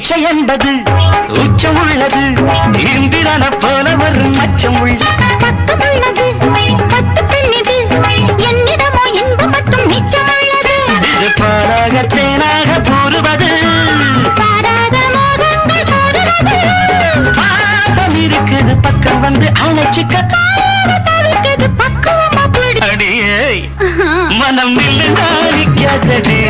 இச்சை என்பது உச்சம் உள்ளது இந்திரன போல ஒரு மச்சம் உள்ளது பக்கம் உள்ளது பத்து பெண்ணிது என்னிடமோ இன்பம் மட்டும் மிச்சம் உள்ளது இது பாராக தேனாக கூறுவது பாராத மோகங்கள் கூறுவது பாசம் இருக்குது பக்கம் வந்து அழைச்சிக்க தவிர்க்கிறது பக்குவமா பிடி அடியே மனம் நின்று நாரிக்காதே